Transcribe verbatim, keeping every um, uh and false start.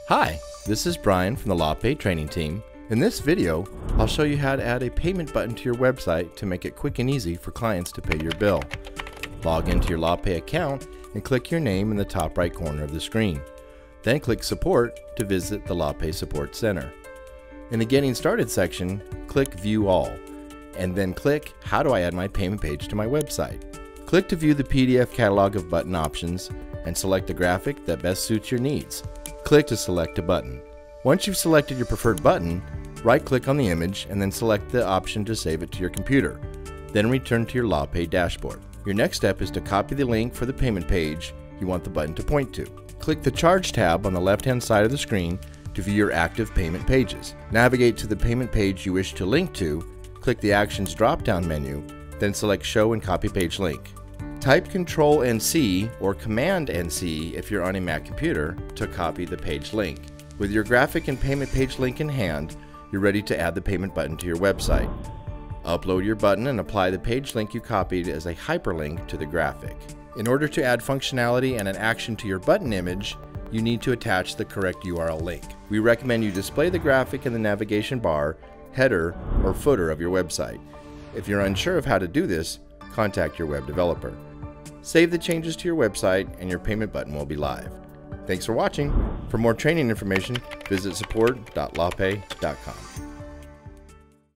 Hi, this is Brian from the LawPay training team. In this video, I'll show you how to add a payment button to your website to make it quick and easy for clients to pay your bill. Log into your LawPay account and click your name in the top right corner of the screen. Then click Support to visit the LawPay Support Center. In the Getting Started section, click View All, and then click How do I add my payment page to my website? Click to view the P D F catalog of button options and select the graphic that best suits your needs. Click to select a button. Once you've selected your preferred button, right-click on the image and then select the option to save it to your computer. Then return to your LawPay dashboard. Your next step is to copy the link for the payment page you want the button to point to. Click the Charge tab on the left-hand side of the screen to view your active payment pages. Navigate to the payment page you wish to link to, click the Actions drop-down menu, then select Show and Copy Page Link. Type Control and C or Command and C if you're on a Mac computer to copy the page link. With your graphic and payment page link in hand, you're ready to add the payment button to your website. Upload your button and apply the page link you copied as a hyperlink to the graphic. In order to add functionality and an action to your button image, you need to attach the correct U R L link. We recommend you display the graphic in the navigation bar, header, or footer of your website. If you're unsure of how to do this, contact your web developer. Save the changes to your website and your payment button will be live. Thanks for watching. For more training information, visit support dot lawpay dot com.